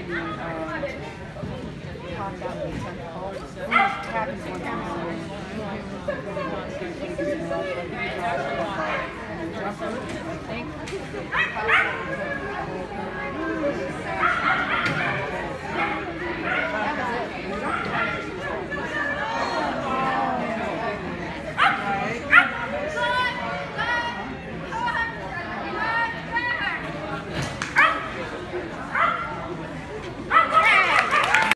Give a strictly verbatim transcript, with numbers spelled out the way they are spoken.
be um, talked out with some calls. It happens one time a year.